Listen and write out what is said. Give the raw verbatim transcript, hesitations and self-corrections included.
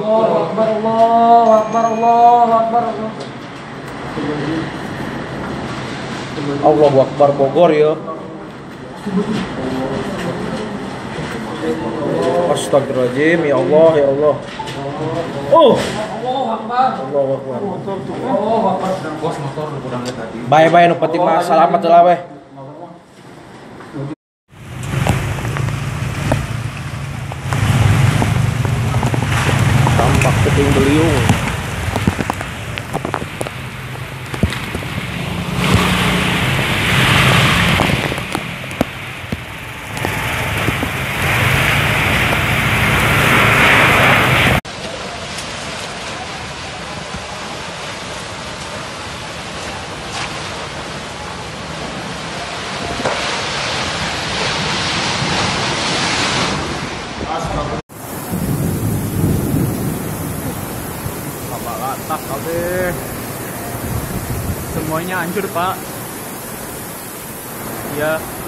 Akbar, Allahu Akbar, Allahu Akbar. Allahu Akbar Bogor ya. Astagfirullahaladzim, ya Allah, ya Allah. Oh, Allahu Akbar. Allahu Akbar. Allahu Akbar. Bos motor kurang lihat tadi. Bye-bye nu penting mah selamat lah weh. Tampak puting beliung. Bapak latak kabeh. Semuanya hancur, Pak. Ya.